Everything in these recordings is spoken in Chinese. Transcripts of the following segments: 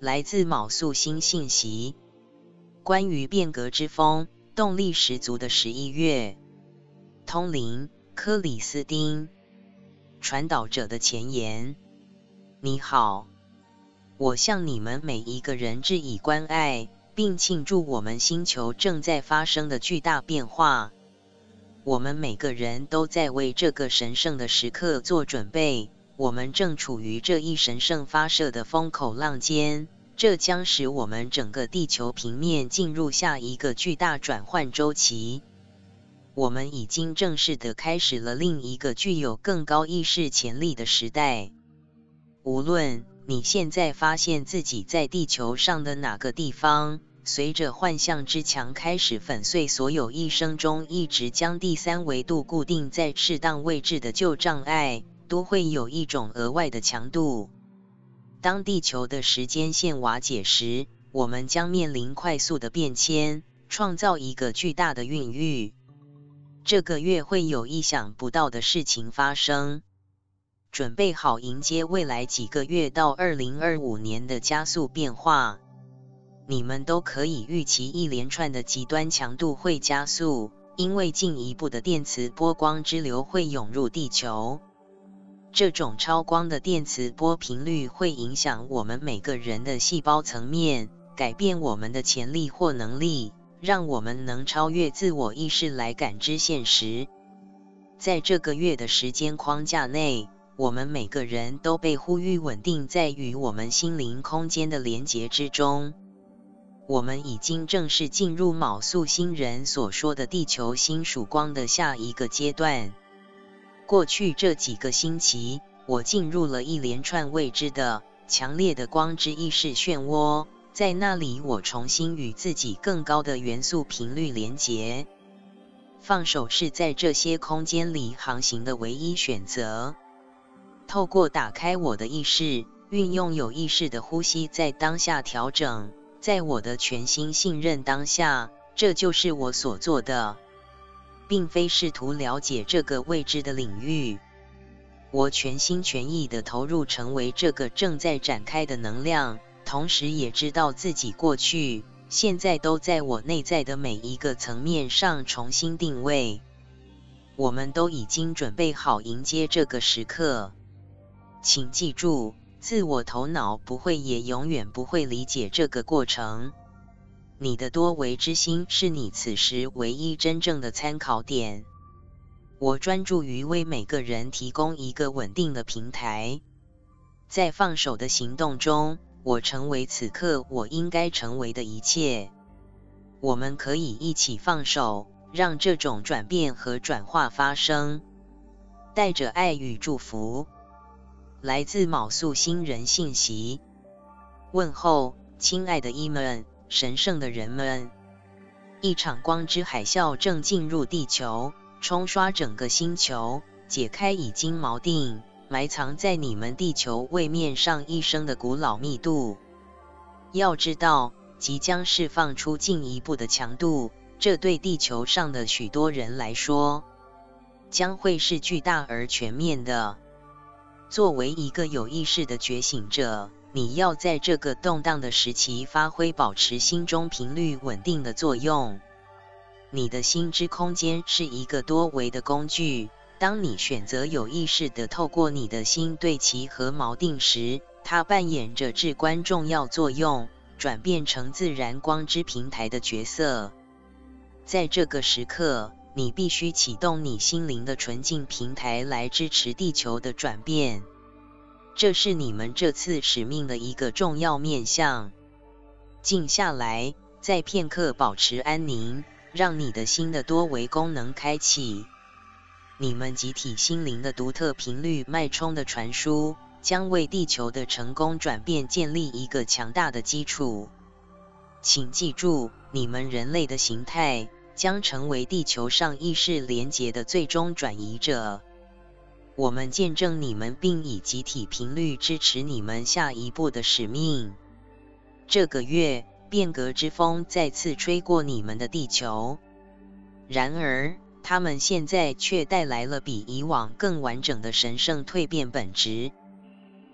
来自卯宿星信息，关于变革之风，动力十足的11月。通灵，克里斯汀，传导者的前言。你好，我向你们每一个人致以关爱，并庆祝我们星球正在发生的巨大变化。我们每个人都在为这个神圣的时刻做准备，我们正处于这一神圣发射的风口浪尖，这将使我们整个地球平面进入下一个巨大转换周期。我们已经正式地开始了另一个具有更高意识潜力的时代。无论你现在发现自己在地球上的哪个地方，随着幻象之墙开始粉碎所有一生中一直将第三维度固定在适当位置的旧障碍，都会有一种额外的强度。当地球的时间线瓦解时，我们将面临快速的变迁，创造一个巨大的孕育。这个月会有意想不到的事情发生。准备好迎接未来几个月到2025年的加速变化。你们都可以预期一连串的极端强度会加速，因为进一步的电磁波光之流会涌入地球。这种超光的电磁波频率会影响我们每个人的细胞层面，改变我们的潜力或能力，让我们能超越自我意识来感知现实。在这个月的时间框架内，我们每个人都被呼吁稳定在与我们心灵空间的连结之中。我们已经正式进入卯宿星人所说的地球星曙光的下一个阶段。过去这几个星期，我进入了一连串未知的、强烈的光之意识漩涡，在那里我重新与自己更高的元素频率连结。放手是在这些空间里航行的唯一选择。透过打开我的意识，运用有意识的呼吸在当下调整，在我的全心信任当下，这就是我所做的，并非试图了解这个未知的领域。我全心全意地投入成为这个正在展开的能量，同时也知道自己过去、现在都在我内在的每一个层面上重新定位。我们都已经准备好迎接这个时刻。请记住，自我头脑不会也永远不会理解这个过程。你的多维之心是你此时唯一真正的参考点。我专注于为每个人提供一个稳定的平台。在放手的行动中，我成为此刻我应该成为的一切。我们可以一起放手，让这种转变和转化发生。带着爱与祝福。来自卯宿星人信息。问候，亲爱的伊们，神圣的人们。一场光之海啸正进入地球，冲刷整个星球，解开已经锚定、埋藏在你们地球位面上一生的古老密度。要知道，即将释放出进一步的强度，这对地球上的许多人来说，将会是巨大而全面的。作为一个有意识的觉醒者，你要在这个动荡的时期发挥保持心中频率稳定的作用。你的心之空间是一个多维的工具，当你选择有意识地透过你的心对其和锚定时，它扮演着至关重要作用，转变成自然光之平台的角色。在这个时刻，你必须启动你心灵的纯净平台来支持地球的转变。这是你们这次使命的一个重要面向。静下来，在片刻保持安宁，让你的心的多维功能开启。你们集体心灵的独特频率脉冲的传输，将为地球的成功转变建立一个强大的基础。请记住，你们人类的形态将成为地球上意识连结的最终转移者。我们见证你们，并以集体频率支持你们下一步的使命。这个月，变革之风再次吹过你们的地球。然而，它们现在却带来了比以往更完整的神圣蜕变本质。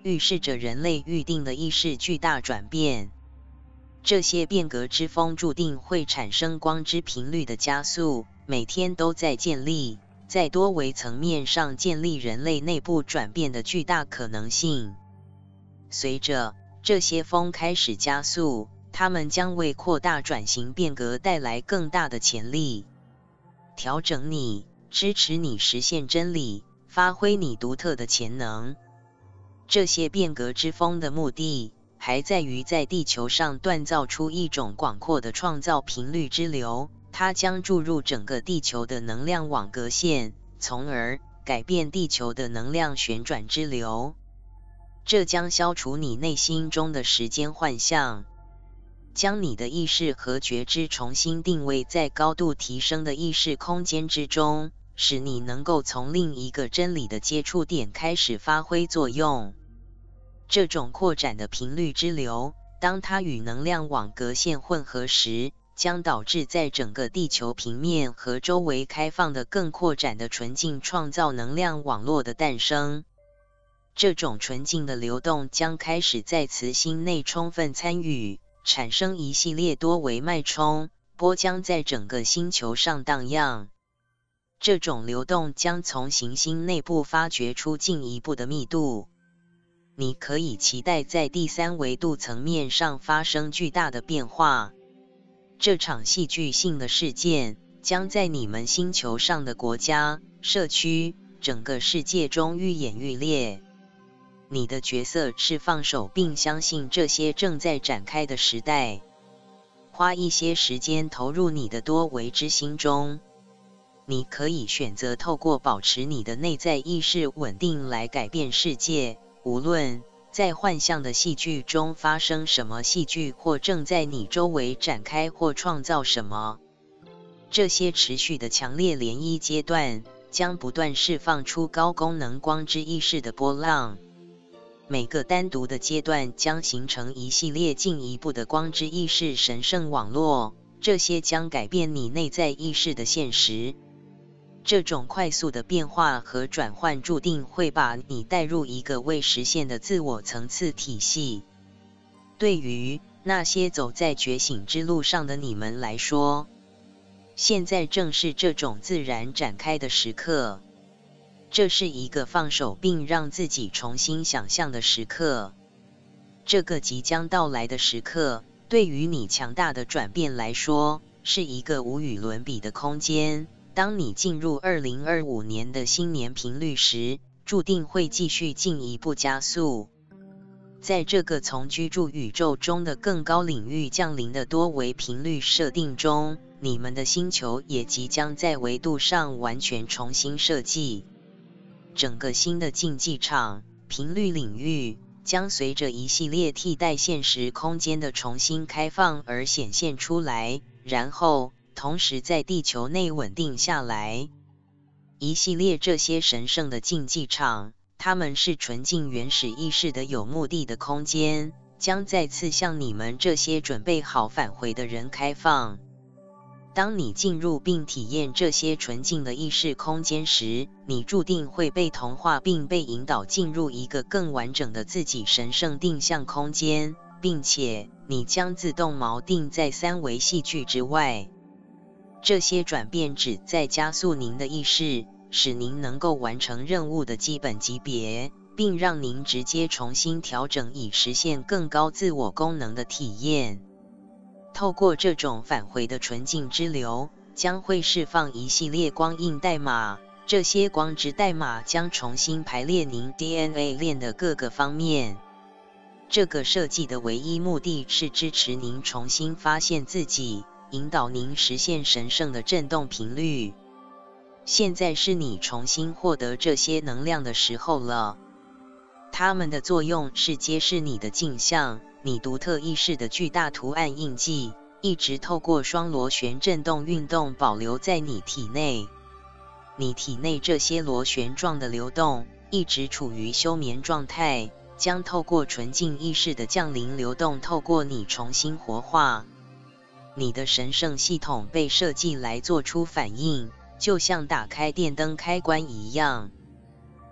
预示着人类预定的意识巨大转变。这些变革之风注定会产生光之频率的加速，每天都在建立，在多维层面上建立人类内部转变的巨大可能性。随着这些风开始加速，它们将为扩大转型变革带来更大的潜力，调整你，支持你实现真理，发挥你独特的潜能。这些变革之风的目的，还在于在地球上锻造出一种广阔的创造频率之流，它将注入整个地球的能量网格线，从而改变地球的能量旋转之流。这将消除你内心中的时间幻象，将你的意识和觉知重新定位在高度提升的意识空间之中，使你能够从另一个真理的接触点开始发挥作用。这种扩展的频率之流，当它与能量网格线混合时，将导致在整个地球平面和周围开放的更扩展的纯净创造能量网络的诞生。这种纯净的流动将开始在磁星内充分参与，产生一系列多维脉冲波将在整个星球上荡漾。这种流动将从行星内部发掘出进一步的密度。你可以期待在第三维度层面上发生巨大的变化。这场戏剧性的事件将在你们星球上的国家、社区、整个世界中愈演愈烈。你的角色是放手并相信这些正在展开的时代。花一些时间投入你的多维之心中。你可以选择透过保持你的内在意识稳定来改变世界，无论在幻象的戏剧中发生什么戏剧，或正在你周围展开或创造什么。这些持续的强烈涟漪阶段将不断释放出高功能光之意识的波浪。每个单独的阶段将形成一系列进一步的光之意识神圣网络，这些将改变你内在意识的现实。这种快速的变化和转换注定会把你带入一个未实现的自我层次体系。对于那些走在觉醒之路上的你们来说，现在正是这种自然展开的时刻。这是一个放手并让自己重新想象的时刻。这个即将到来的时刻，对于你强大的转变来说，是一个无与伦比的空间。当你进入2025年的新年频率时，注定会继续进一步加速。在这个从居住宇宙中的更高领域降临的多维频率设定中，你们的星球也即将在维度上完全重新设计。整个新的竞技场频率领域将随着一系列替代现实空间的重新开放而显现出来，然后同时在地球内稳定下来。一系列这些神圣的竞技场，它们是纯净原始意识的有目的的空间，将再次向你们这些准备好返回的人开放。当你进入并体验这些纯净的意识空间时，你注定会被同化并被引导进入一个更完整的自己神圣定向空间，并且你将自动锚定在三维戏剧之外。这些转变旨在加速您的意识，使您能够完成任务的基本级别，并让您直接重新调整以实现更高自我功能的体验。透过这种返回的纯净之流，将会释放一系列光印代码，这些光之代码将重新排列您 DNA 链的各个方面。这个设计的唯一目的是支持您重新发现自己，引导您实现神圣的振动频率。现在是你重新获得这些能量的时候了。它们的作用是揭示你的镜像，你独特意识的巨大图案印记，一直透过双螺旋振动运动保留在你体内。你体内这些螺旋状的流动一直处于休眠状态，将透过纯净意识的降临流动透过你重新活化。你的神圣系统被设计来做出反应，就像打开电灯开关一样。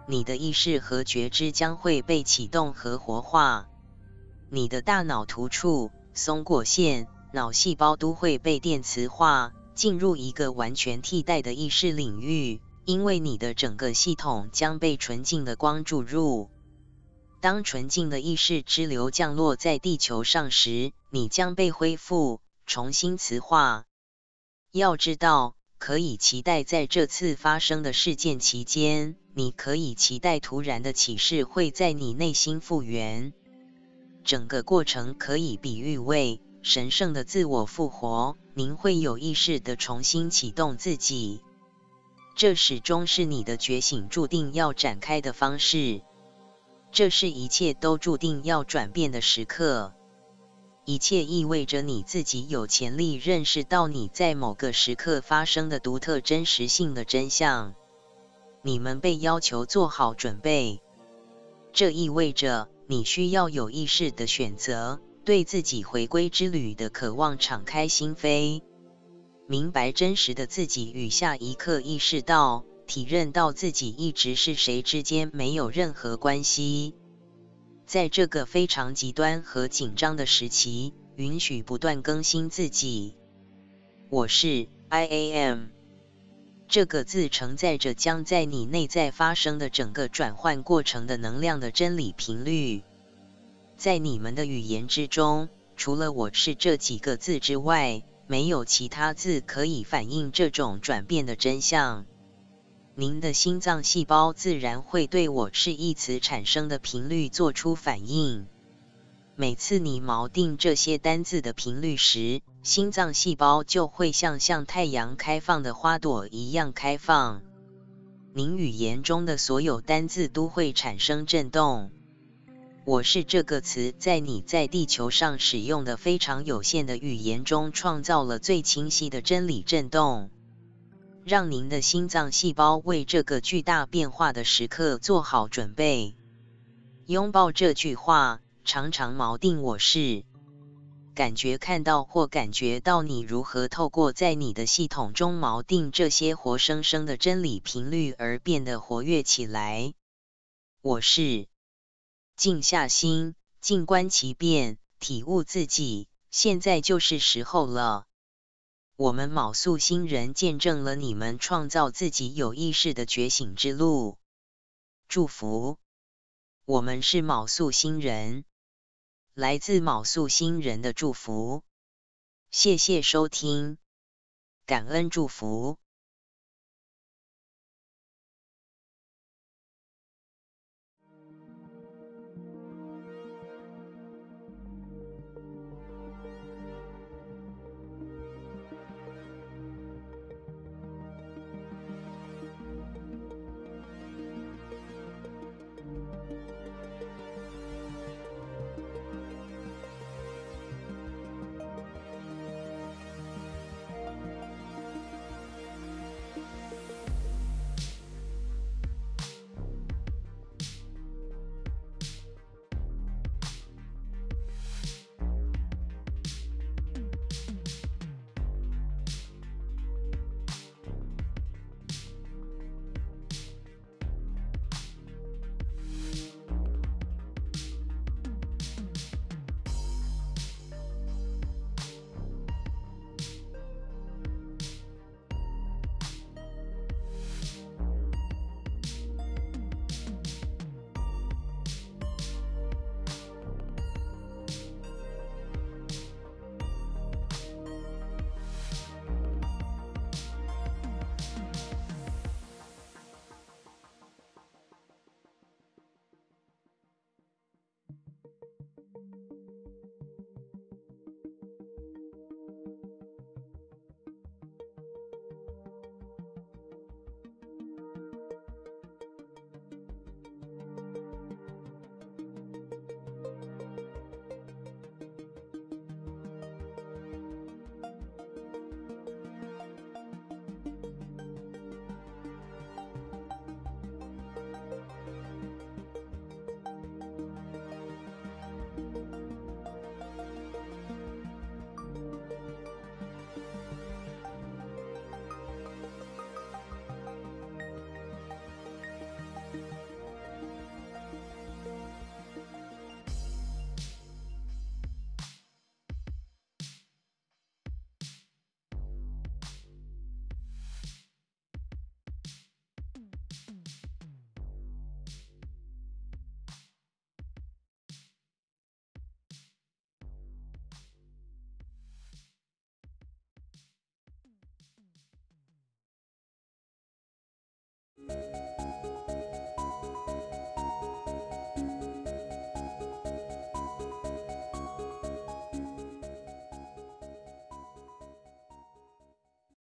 你的意识和觉知将会被启动和活化。你的大脑突触、松果腺、脑细胞都会被电磁化，进入一个完全替代的意识领域，因为你的整个系统将被纯净的光注入。当纯净的意识之流降落在地球上时，你将被恢复，重新磁化。要知道，可以期待在这次发生的事件期间，你可以期待突然的启示会在你内心复原。整个过程可以比喻为神圣的自我复活，您会有意识地重新启动自己。这始终是你的觉醒注定要展开的方式。这是一切都注定要转变的时刻。一切意味着你自己有潜力认识到你在某个时刻发生的独特真实性的真相。你们被要求做好准备。这意味着你需要有意识的选择，对自己回归之旅的渴望敞开心扉，明白真实的自己与下一刻意识到、体认到自己一直是谁之间没有任何关系。在这个非常极端和紧张的时期，允许不断更新自己。我是 I am。这个字承载着将在你内在发生的整个转换过程的能量的真理频率。在你们的语言之中，除了我是这几个字之外，没有其他字可以反映这种转变的真相。您的心脏细胞自然会对我是一词产生的频率做出反应。每次你锚定这些单字的频率时，心脏细胞就会像太阳开放的花朵一样开放。您语言中的所有单字都会产生震动。我是这个词在你在地球上使用的非常有限的语言中创造了最清晰的真理震动。让您的心脏细胞为这个巨大变化的时刻做好准备。拥抱这句话，常常锚定我是。感觉看到或感觉到你如何透过在你的系统中锚定这些活生生的真理频率而变得活跃起来。我是。静下心，静观其变，体悟自己，现在就是时候了。我们卯宿星人见证了你们创造自己有意识的觉醒之路。祝福。我们是卯宿星人。来自卯宿星人的祝福。谢谢收听。感恩祝福。